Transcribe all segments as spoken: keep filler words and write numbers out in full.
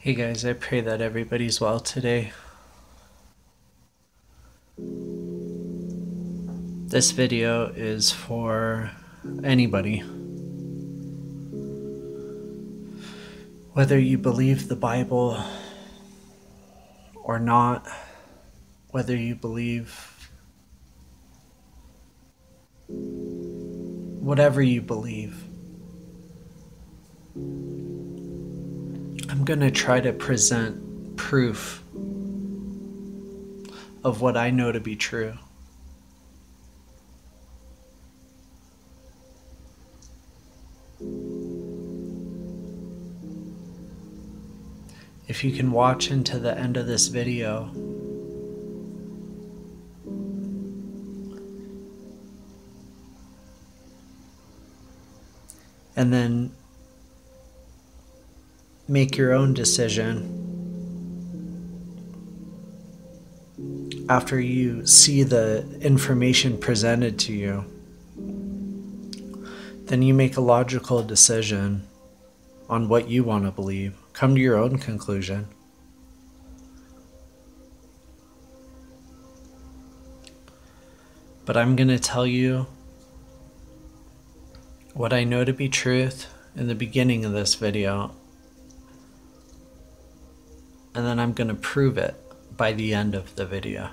Hey guys, I pray that everybody's well today. This video is for anybody. Whether you believe the Bible or not, whether you believe whatever you believe, I'm going to try to present proof of what I know to be true. If you can watch into the end of this video, and then make your own decision after you see the information presented to you, then you make a logical decision on what you want to believe. Come to your own conclusion. But I'm going to tell you what I know to be truth in the beginning of this video, and then I'm going to prove it by the end of the video.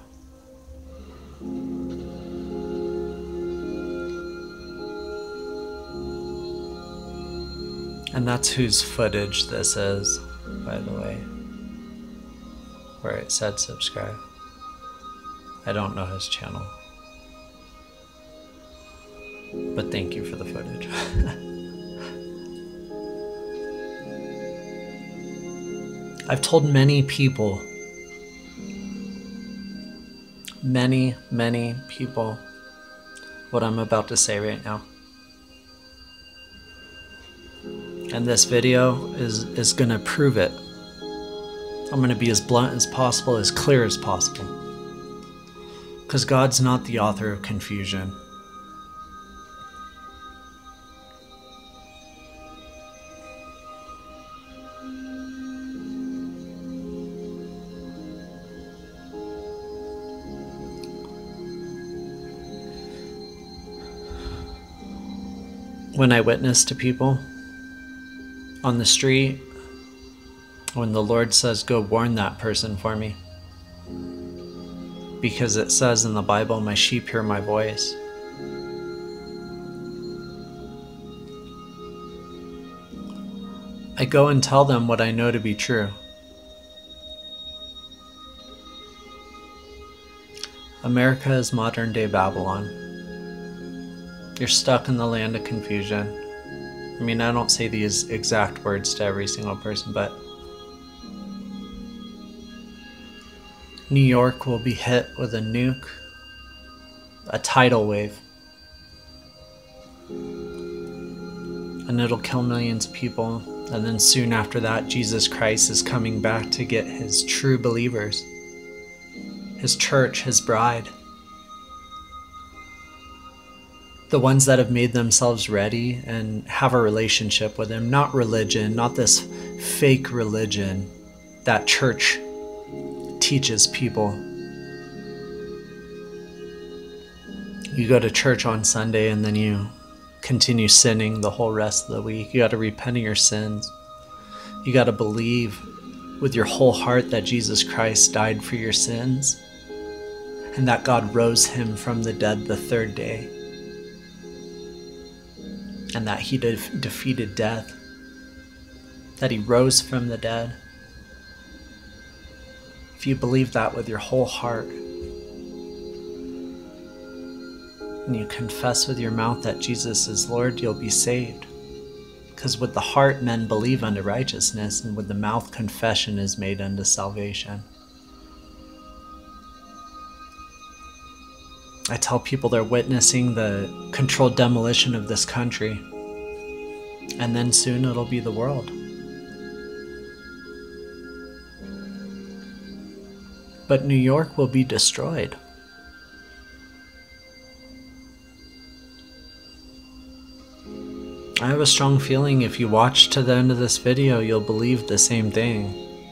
And that's whose footage this is, by the way, where it said subscribe. I don't know his channel, but thank you for the footage. I've told many people, many, many people what I'm about to say right now. And this video is, is going to prove it. I'm going to be as blunt as possible, as clear as possible. Because God's not the author of confusion. When I witness to people on the street, when the Lord says, go warn that person for me, because it says in the Bible, my sheep hear my voice. I go and tell them what I know to be true. America is modern day Babylon. You're stuck in the land of confusion. I mean, I don't say these exact words to every single person, but New York will be hit with a nuke, a tidal wave, and it'll kill millions of people. And then soon after that, Jesus Christ is coming back to get his true believers, his church, his bride. The ones that have made themselves ready and have a relationship with him, not religion, not this fake religion that church teaches people. You go to church on Sunday and then you continue sinning the whole rest of the week. You got to repent of your sins. You got to believe with your whole heart that Jesus Christ died for your sins and that God rose him from the dead the third day, and that he de defeated death, that he rose from the dead. If you believe that with your whole heart, and you confess with your mouth that Jesus is Lord, you'll be saved. Because with the heart men believe unto righteousness, and with the mouth confession is made unto salvation. I tell people they're witnessing the controlled demolition of this country, and then soon it'll be the world. But New York will be destroyed. I have a strong feeling if you watch to the end of this video, you'll believe the same thing.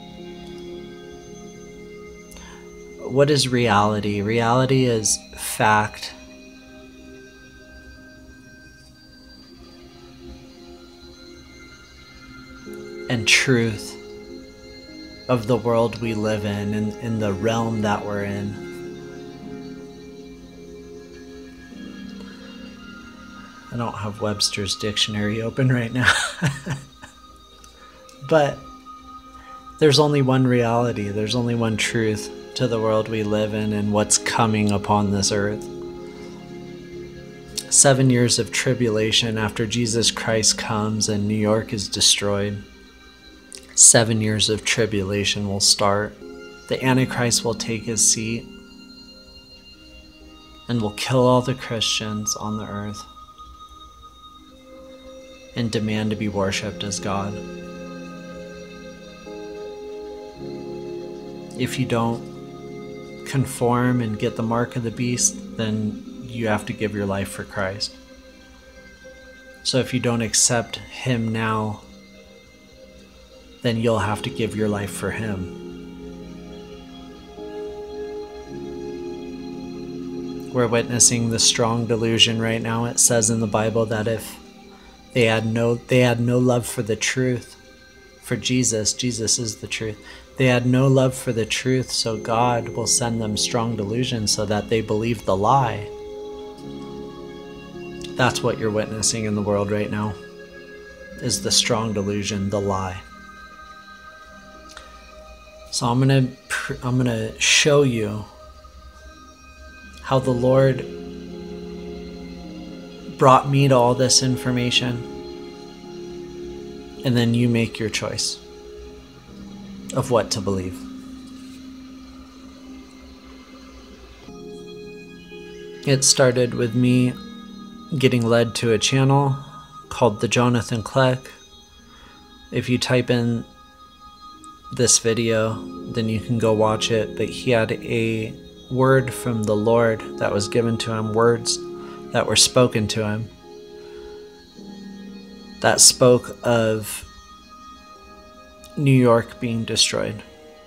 what is reality? Reality is fact. And truth of the world we live in, and in, in the realm that we're in. I don't have Webster's dictionary open right now. But there's only one reality. There's only one truth to the world we live in and what's coming upon this earth. Seven years of tribulation after Jesus Christ comes and New York is destroyed. Seven years of tribulation will start. The Antichrist will take his seat and will kill all the Christians on the earth and demand to be worshipped as God. If you don't conform and get the mark of the beast, then you have to give your life for Christ. So if you don't accept him now, then you'll have to give your life for him. We're witnessing the strong delusion right now. It says in the Bible that if they had no they had no love for the truth, for Jesus, Jesus is the truth. They had no love for the truth, so God will send them strong delusion so that they believe the lie. That's what you're witnessing in the world right now, is the strong delusion, the lie. So I'm gonna I'm gonna show you how the Lord brought me to all this information, and then you make your choice of what to believe. It started with me getting led to a channel called the Jonathan Kleck. If you type in this video, then you can go watch it. But he had a word from the Lord that was given to him, words that were spoken to him, that spoke of New York being destroyed.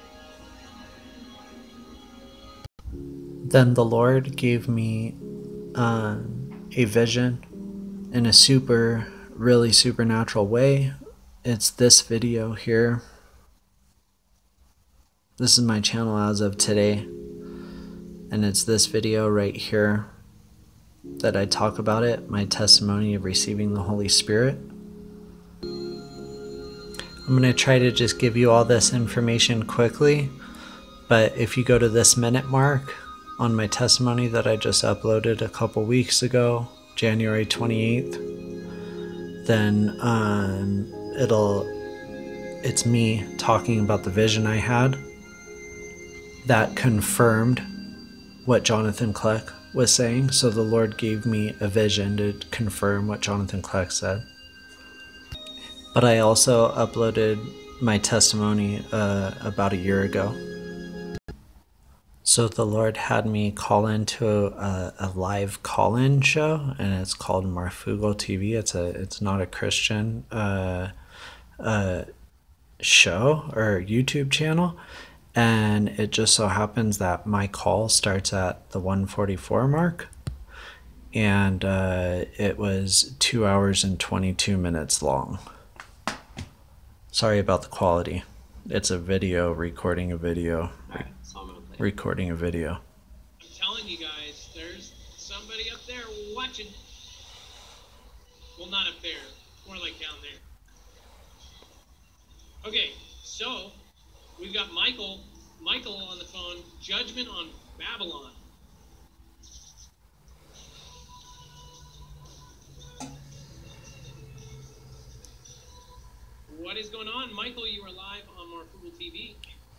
Then the Lord gave me um, a vision in a super, really supernatural way. It's this video here. This is my channel as of today, and it's this video right here that I talk about it, my testimony of receiving the Holy Spirit. I'm going to try to just give you all this information quickly, but if you go to this minute mark on my testimony that I just uploaded a couple weeks ago, January twenty-eighth, then um, it'll, it's me talking about the vision I had that confirmed what Jonathan Kleck was saying. So the Lord gave me a vision to confirm what Jonathan Kleck said. But I also uploaded my testimony uh, about a year ago. So the Lord had me call into a, a live call-in show, and it's called Marfugo T V. It's a it's not a Christian uh, uh, show or YouTube channel. And it just so happens that my call starts at the one forty-four mark, and uh, it was two hours and twenty-two minutes long. Sorry about the quality. It's a video recording a video. Alright, so I'm gonna play. Recording a video. I'm telling you guys, there's somebody up there watching. Well, not up there, more like down there. Okay, so we've got Michael, Michael on the phone. Judgment on Babylon. What is going on, Michael? You are live on Marfugo T V.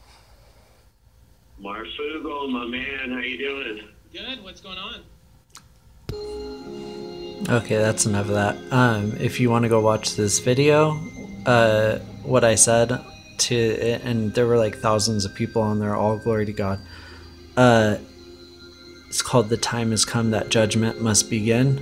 Marfugo, my man, how you doing? Good. What's going on? Okay, that's enough of that. Um, if you want to go watch this video, uh, what I said to it, and there were like thousands of people on there, all glory to God. Uh, it's called "The Time Has Come That Judgment Must Begin"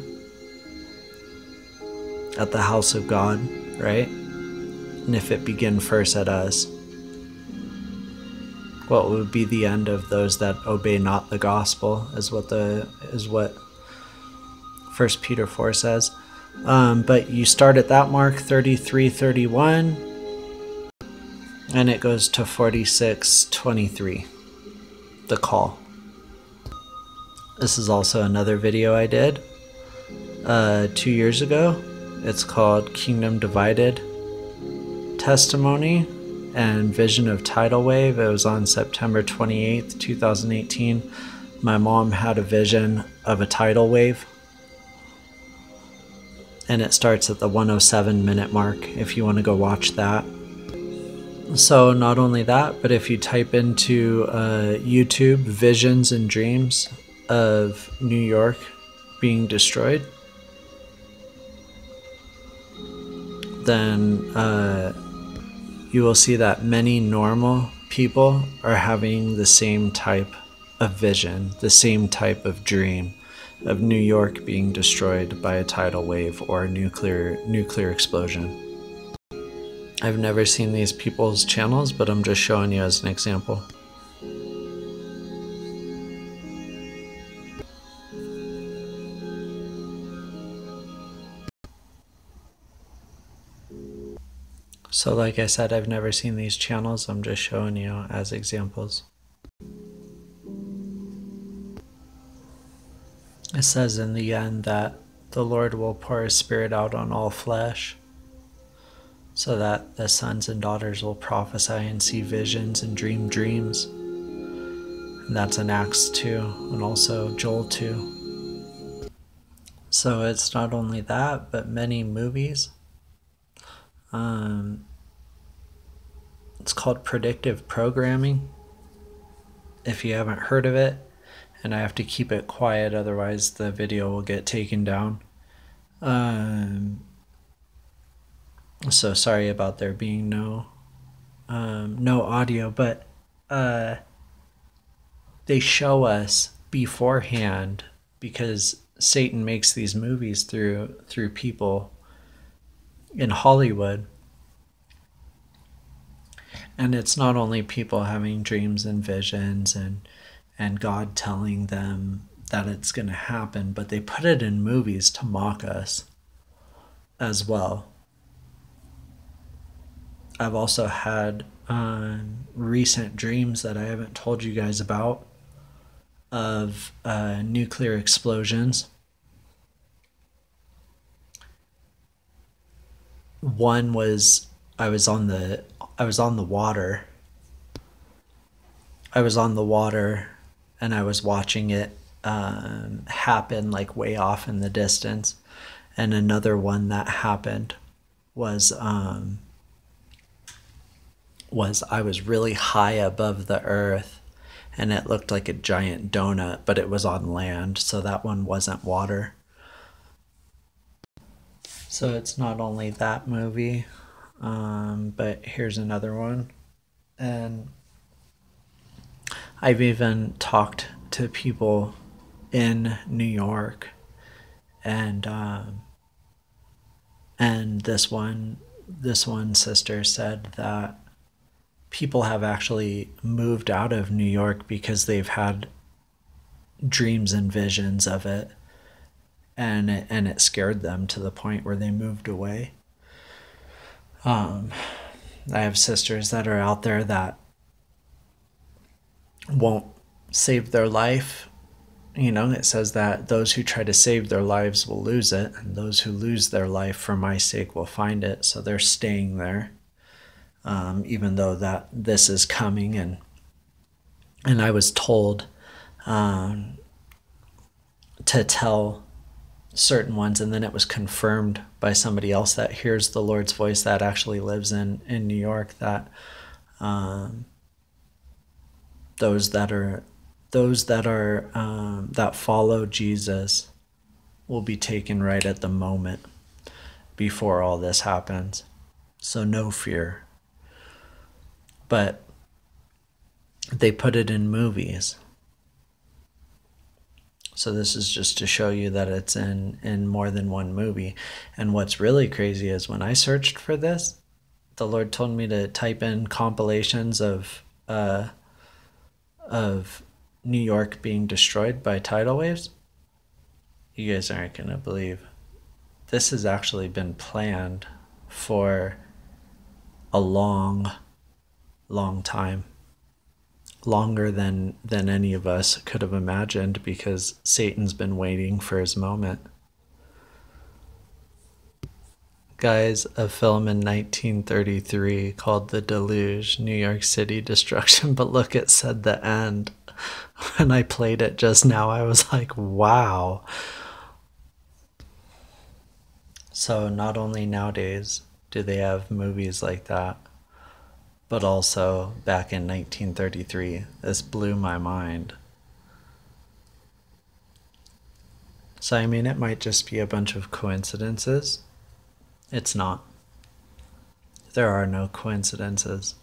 at the house of God, right? And if it begin first at us, what would be the end of those that obey not the gospel, is what the is what First Peter four says. Um, but you start at that mark, thirty-three thirty-one, and it goes to forty-six twenty-three, the call. This is also another video I did uh, two years ago. It's called Kingdom Divided, Testimony and Vision of Tidal Wave. It was on September twenty-eighth two thousand eighteen. My mom had a vision of a tidal wave, and it starts at the one oh seven minute mark if you want to go watch that. So not only that, but if you type into uh, YouTube visions and dreams of New York being destroyed, then uh, you will see that many normal people are having the same type of vision, the same type of dream of New York being destroyed by a tidal wave or a nuclear nuclear explosion. I've never seen these people's channels, but I'm just showing you as an example. So like I said, I've never seen these channels, I'm just showing you as examples. It says in the end that the Lord will pour His Spirit out on all flesh, so that the sons and daughters will prophesy and see visions and dream dreams. And that's in Acts two and also Joel two. So it's not only that, but many movies. Um, it's called predictive programming, if you haven't heard of it. And I have to keep it quiet, otherwise the video will get taken down. Um, so sorry about there being no um, no audio, but uh, they show us beforehand, because Satan makes these movies through through people in Hollywood. And it's not only people having dreams and visions and and God telling them that it's going to happen, but they put it in movies to mock us as well. I've also had um, recent dreams that I haven't told you guys about of uh, nuclear explosions. One was I was on the I was on the water. I was on the water and I was watching it um, happen, like way off in the distance. And another one that happened was um, was I was really high above the earth, and it looked like a giant donut, but it was on land, so that one wasn't water. So it's not only that movie, um, but here's another one. And I've even talked to people in New York, and um, and this one this one sister said that people have actually moved out of New York because they've had dreams and visions of it, and it, and it scared them to the point where they moved away. Um, I have sisters that are out there that won't save their life. You know, it says that those who try to save their lives will lose it, and those who lose their life for my sake will find it. So they're staying there, um, even though that this is coming. And and I was told um, to tell certain ones, and then it was confirmed by somebody else that hears the Lord's voice that actually lives in in New York, that um, those that are those that are um, that follow Jesus will be taken right at the moment before all this happens. So no fear. But they put it in movies. So this is just to show you that it's in, in more than one movie. And what's really crazy is when I searched for this, the Lord told me to type in compilations of uh, of New York being destroyed by tidal waves? You guys aren't going to believe. This has actually been planned for a long, long time. Longer than, than any of us could have imagined, because Satan's been waiting for his moment. Guys, a film in nineteen thirty-three called The Deluge, New York City Destruction, but look, it said the end. When I played it just now, I was like, wow. So not only nowadays do they have movies like that, but also back in nineteen thirty-three. This blew my mind. So I mean, it might just be a bunch of coincidences. It's not. There are no coincidences.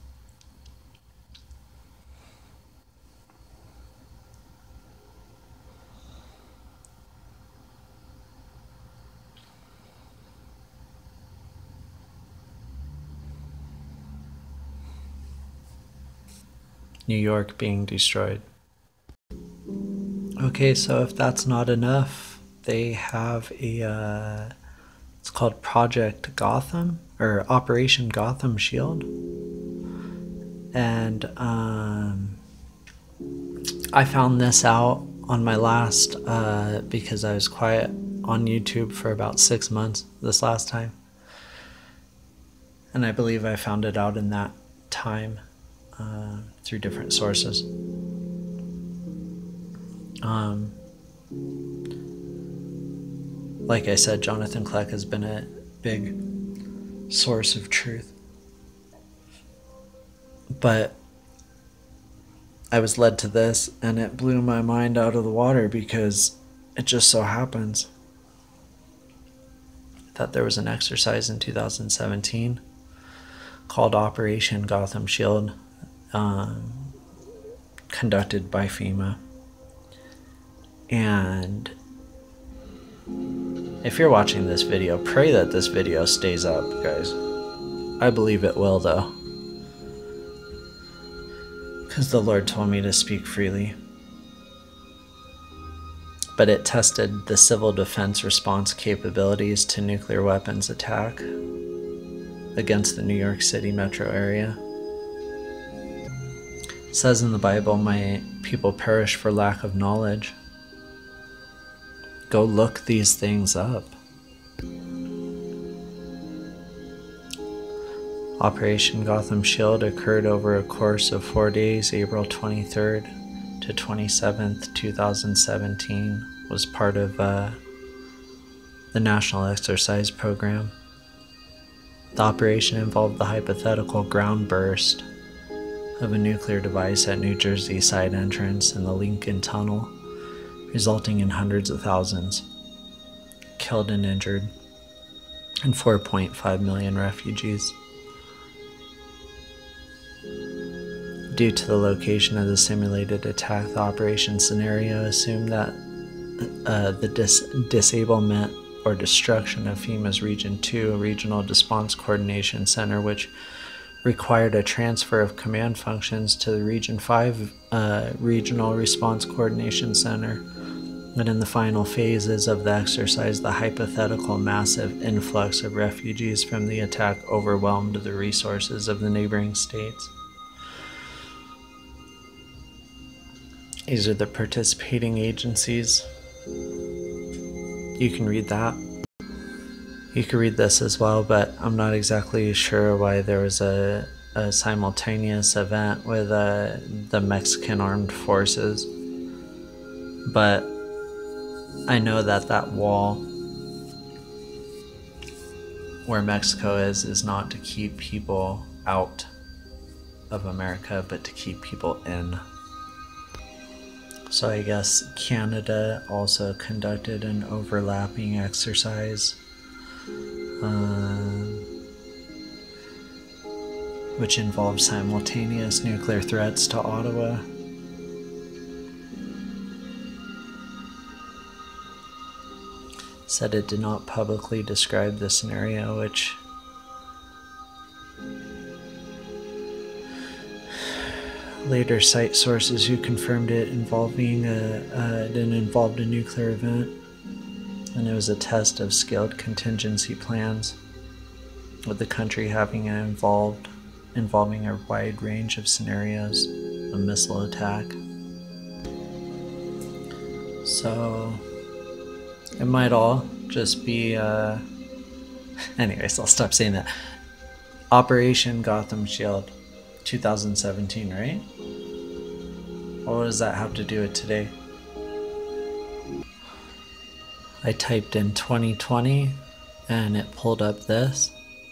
New York being destroyed. Okay, so if that's not enough, they have a, uh, it's called Project Gotham, or Operation Gotham Shield. And um, I found this out on my last, uh, because I was quiet on YouTube for about six months this last time. And I believe I found it out in that time. Uh, through different sources. Um, like I said, Jonathan Kleck has been a big source of truth. But I was led to this, and it blew my mind out of the water, because it just so happens that there was an exercise in two thousand seventeen called Operation Gotham Shield, Um, conducted by FEMA. And if you're watching this video, pray that this video stays up, guys. I believe it will, though, because the Lord told me to speak freely. But it tested the civil defense response capabilities to nuclear weapons attack against the New York City metro area. It says in the Bible, my people perish for lack of knowledge. Go look these things up. Operation Gotham Shield occurred over a course of four days, April twenty-third to twenty-seventh, two thousand seventeen, was part of uh, the National Exercise Program. The operation involved the hypothetical ground burst of a nuclear device at New Jersey side entrance in the Lincoln Tunnel, resulting in hundreds of thousands killed and injured, and four point five million refugees. Due to the location of the simulated attack, the operation scenario assumed that uh, the dis disablement or destruction of FEMA's Region two, a Regional Response Coordination Center, which required a transfer of command functions to the Region five uh, Regional Response Coordination Center. And in the final phases of the exercise, the hypothetical massive influx of refugees from the attack overwhelmed the resources of the neighboring states. These are the participating agencies. You can read that. You can read this as well, but I'm not exactly sure why there was a, a simultaneous event with uh, the Mexican armed forces. But I know that that wall where Mexico is is not to keep people out of America, but to keep people in. So I guess Canada also conducted an overlapping exercise, um, which involved simultaneous nuclear threats to Ottawa. Said it did not publicly describe the scenario, which Later cite sources who confirmed it involving a, uh, it involved a nuclear event, and it was a test of skilled contingency plans, with the country having involved involving a wide range of scenarios of missile attack. So it might all just be uh anyways, I'll stop saying that. Operation Gotham Shield two thousand seventeen, right? What does that have to do with today? I typed in twenty twenty and it pulled up this.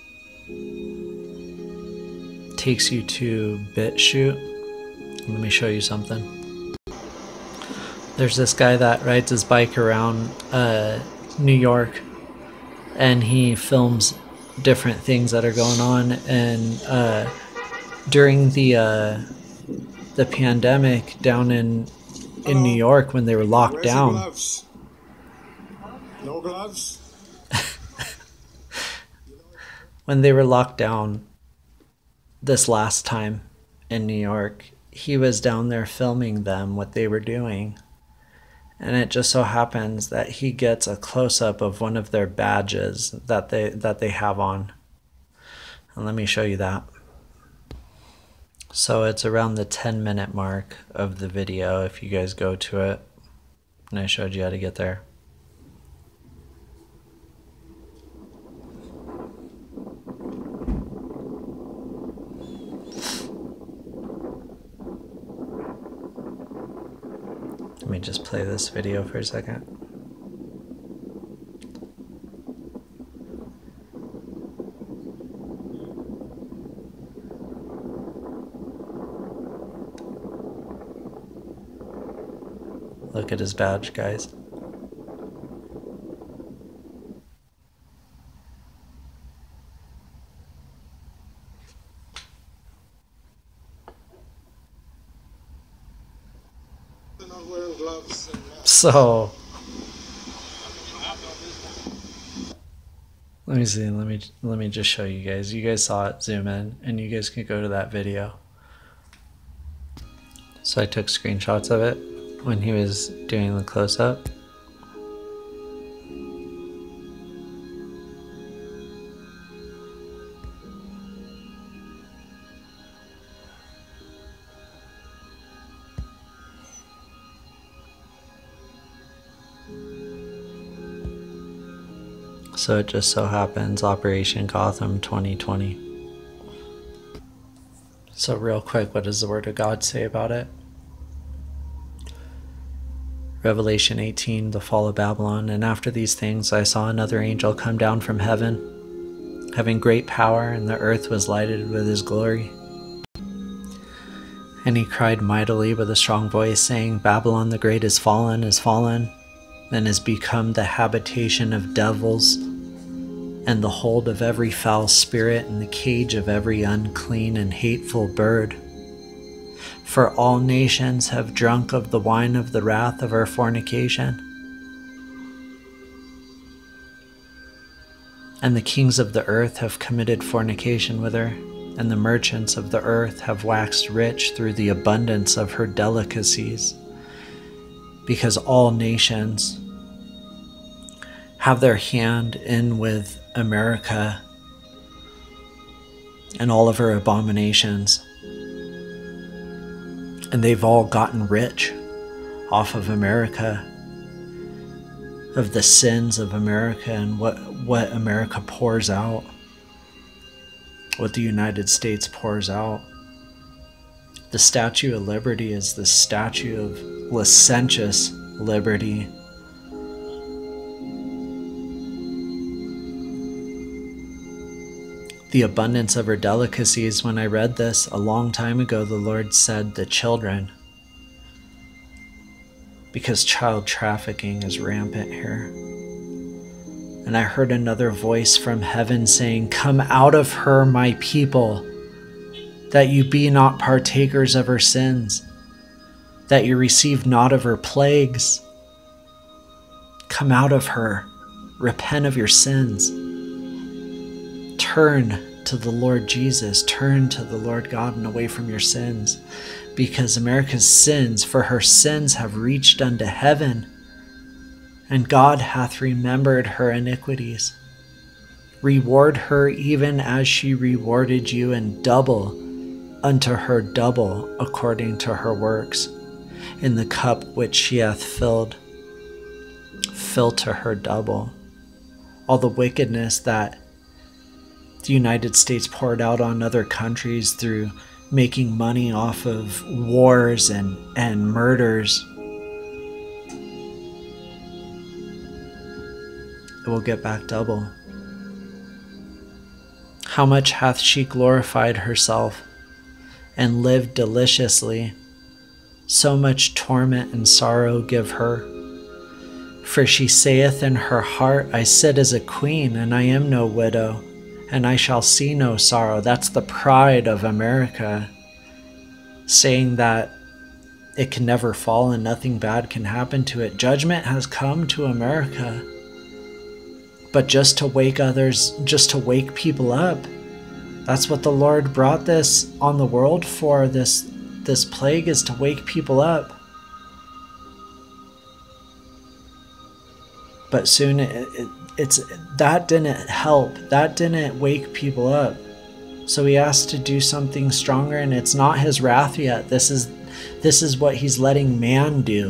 Takes you to BitChute. Let me show you something. There's this guy that rides his bike around uh, New York, and he films different things that are going on. And uh, during the uh, the pandemic down in in New York, when they were locked Where's down. the gloves? No gloves? When they were locked down this last time in New York, he was down there filming them, what they were doing. And it just so happens that he gets a close-up of one of their badges that they that they have on. And let me show you that. So it's around the ten minute mark of the video if you guys go to it. And I showed you how to get there. Let me just play this video for a second. Look at his badge, guys. Not wearing gloves and masks. So let me see, let me let me just show you guys. You guys saw it, zoom in, and you guys can go to that video. So I took screenshots of it when he was doing the close-up. So it just so happens Operation Gotham twenty twenty. So real quick, what does the Word of God say about it? Revelation eighteen, the fall of Babylon. And after these things I saw another angel come down from heaven, having great power, and the earth was lighted with his glory. And he cried mightily with a strong voice, saying, Babylon the great is fallen, is fallen, and is become the habitation of devils, and the hold of every foul spirit, and the cage of every unclean and hateful bird. For all nations have drunk of the wine of the wrath of her fornication. And the kings of the earth have committed fornication with her, and the merchants of the earth have waxed rich through the abundance of her delicacies, because all nations have their hand in with America and all of her abominations. And they've all gotten rich off of America, of the sins of America and what, what America pours out, what the United States pours out. The Statue of Liberty is the statue of licentious liberty. The abundance of her delicacies. When I read this a long time ago, the Lord said the children, because child trafficking is rampant here. And I heard another voice from heaven saying, Come out of her, my people, that you be not partakers of her sins, that you receive not of her plagues. Come out of her, repent of your sins. Turn to the Lord Jesus. Turn to the Lord God and away from your sins, because America's sins, for her sins have reached unto heaven, and God hath remembered her iniquities. Reward her even as she rewarded you, and double unto her double according to her works. In the cup which she hath filled, fill to her double. All the wickedness that the United States poured out on other countries through making money off of wars and, and murders, it will get back double. How much hath she glorified herself and lived deliciously? So much torment and sorrow give her. For she saith in her heart, I sit as a queen, and I am no widow, and I shall see no sorrow. That's the pride of America, saying that it can never fall and nothing bad can happen to it. Judgment has come to America, but just to wake others, just to wake people up. That's what the Lord brought this on the world for. This, this plague is to wake people up. But soon it, it, it's that didn't help. That didn't wake people up. So he has to do something stronger, and it's not his wrath yet. This is this is what he's letting man do.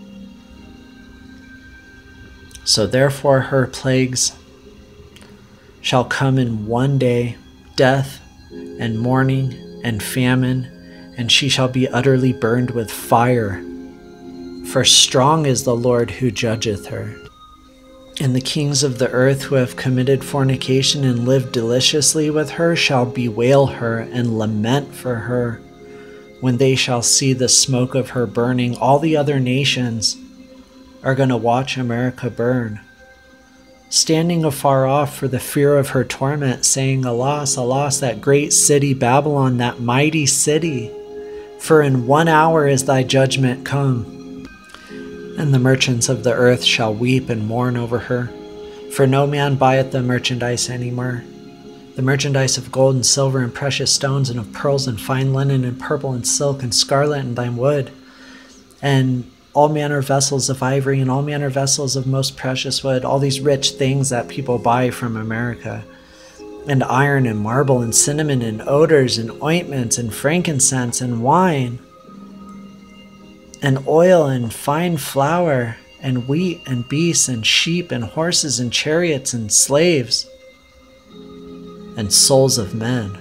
So therefore her plagues shall come in one day, death and mourning and famine, and she shall be utterly burned with fire. For strong is the Lord who judgeth her. And the kings of the earth who have committed fornication and lived deliciously with her shall bewail her and lament for her when they shall see the smoke of her burning. All the other nations are going to watch America burn, standing afar off for the fear of her torment, saying, Alas, alas, that great city Babylon, that mighty city, for in one hour is thy judgment come. And the merchants of the earth shall weep and mourn over her, for no man buyeth the merchandise any more. The merchandise of gold and silver and precious stones, and of pearls and fine linen and purple and silk and scarlet and thine wood, and all manner of vessels of ivory and all manner of vessels of most precious wood, all these rich things that people buy from America, and iron and marble and cinnamon and odors and ointments and frankincense and wine, and oil and fine flour, and wheat and beasts and sheep and horses and chariots and slaves and souls of men.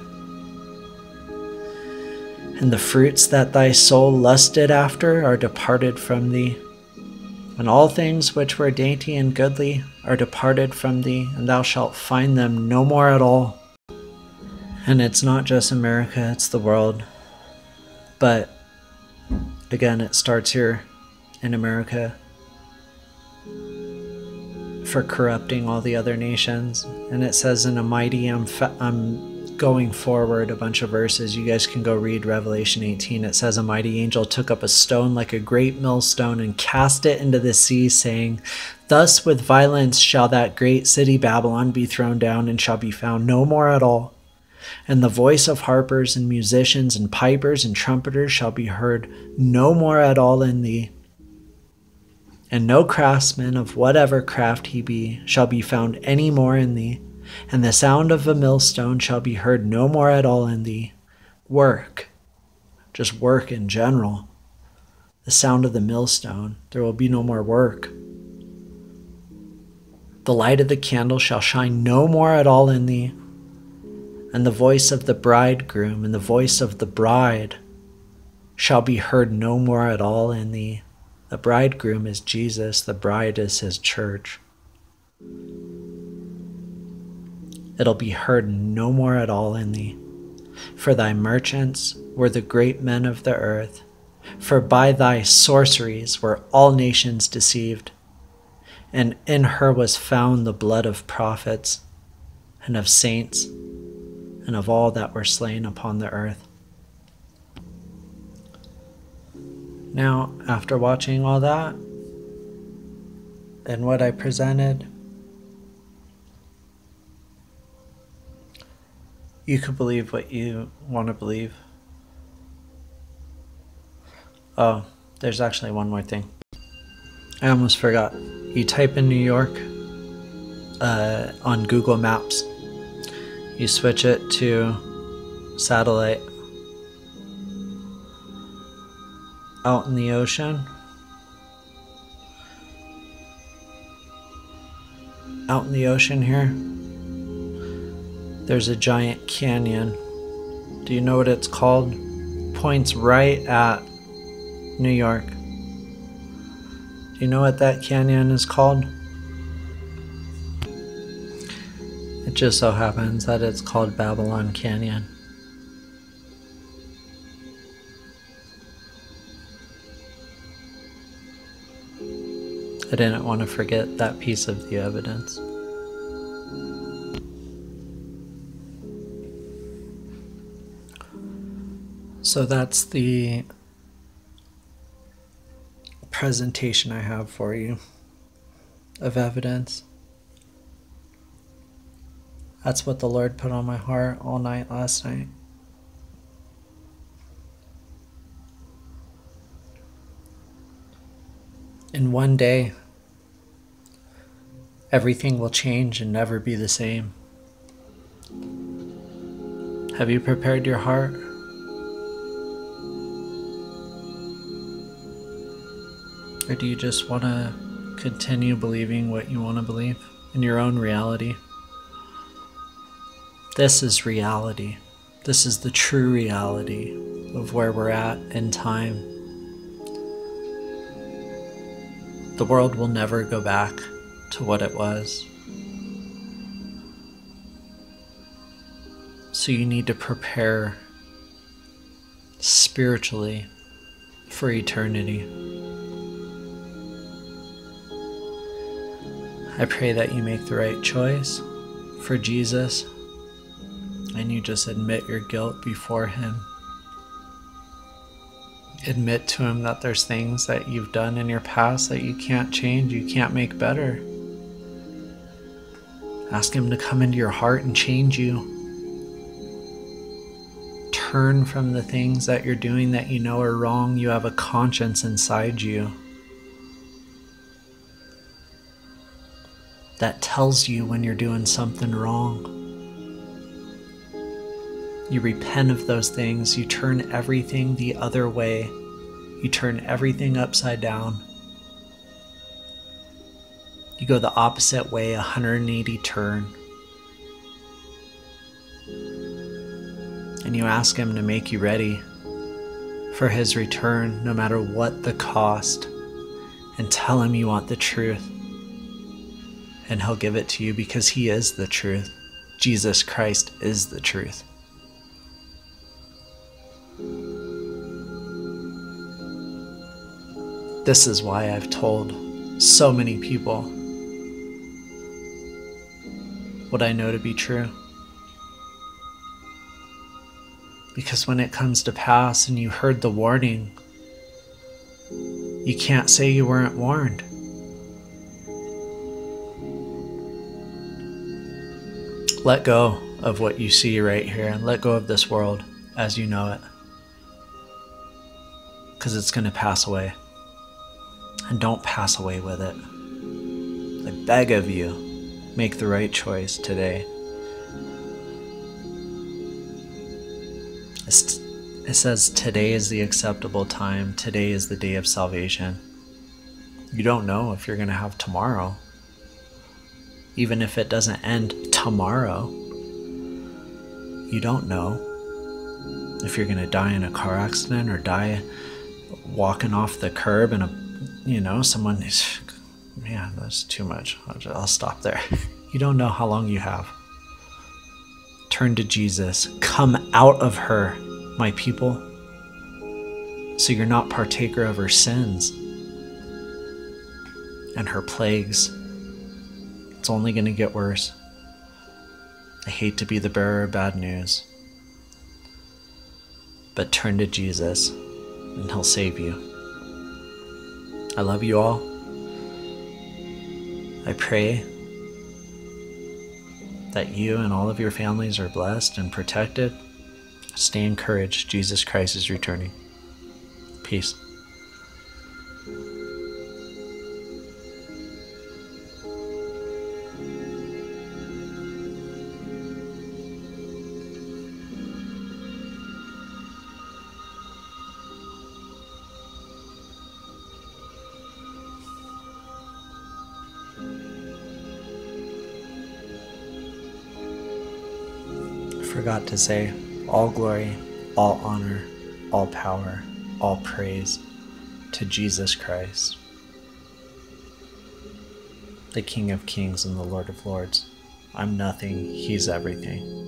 And the fruits that thy soul lusted after are departed from thee, and all things which were dainty and goodly are departed from thee, and thou shalt find them no more at all. And it's not just America, it's the world. But again, it starts here in America for corrupting all the other nations. And it says in a mighty, I'm, I'm going forward a bunch of verses. You guys can go read Revelation eighteen. It says, a mighty angel took up a stone like a great millstone and cast it into the sea, saying, Thus with violence shall that great city Babylon be thrown down, and shall be found no more at all. And the voice of harpers and musicians and pipers and trumpeters shall be heard no more at all in thee. And no craftsman of whatever craft he be shall be found any more in thee. And the sound of a millstone shall be heard no more at all in thee. Work, just work in general. The sound of the millstone, there will be no more work. The light of the candle shall shine no more at all in thee. And the voice of the bridegroom and the voice of the bride shall be heard no more at all in thee. The bridegroom is Jesus, the bride is his church. It'll be heard no more at all in thee. For thy merchants were the great men of the earth, for by thy sorceries were all nations deceived. And in her was found the blood of prophets and of saints, and of all that were slain upon the earth. Now, after watching all that, and what I presented, You could believe what you want to believe. Oh, there's actually one more thing. I almost forgot. You type in New York uh, on Google Maps. You switch it to satellite. Out in the ocean. Out in the ocean here, there's a giant canyon. Do you know what it's called? Points right at New York. Do you know what that canyon is called? It just so happens that it's called Babylon Canyon. I didn't want to forget that piece of the evidence. So that's the presentation I have for you of evidence. That's what the Lord put on my heart all night last night. In one day, everything will change and never be the same. Have you prepared your heart? Or do you just want to continue believing what you want to believe in your own reality? This is reality. This is the true reality of where we're at in time. The world will never go back to what it was. So you need to prepare spiritually for eternity. I pray that you make the right choice for Jesus and you just admit your guilt before Him. Admit to Him that there's things that you've done in your past that you can't change, you can't make better. Ask Him to come into your heart and change you. Turn from the things that you're doing that you know are wrong. You have a conscience inside you that tells you when you're doing something wrong. You repent of those things. You turn everything the other way. You turn everything upside down. You go the opposite way, a one hundred eighty turn. And you ask Him to make you ready for His return, no matter what the cost. And tell Him you want the truth. And He'll give it to you because He is the truth. Jesus Christ is the truth. This is why I've told so many people what I know to be true. Because when it comes to pass and you heard the warning, you can't say you weren't warned. Let go of what you see right here and let go of this world as you know it. Because it's going to pass away. And don't pass away with it. I beg of you, make the right choice today. It says today is the acceptable time. Today is the day of salvation. You don't know if you're going to have tomorrow. Even if it doesn't end tomorrow, you don't know if you're going to die in a car accident or die walking off the curb and a, you know, someone is, man, that's too much. I'll, just, I'll stop there. You don't know how long you have. Turn to Jesus. Come out of her, my people, so you're not partaker of her sins and her plagues. It's only going to get worse. I hate to be the bearer of bad news, but turn to Jesus and He'll save you. I love you all. I pray that you and all of your families are blessed and protected. Stay encouraged. Jesus Christ is returning. Peace. Forgot to say, all glory, all honor, all power, all praise to Jesus Christ, the King of Kings and the Lord of Lords. I'm nothing, He's everything.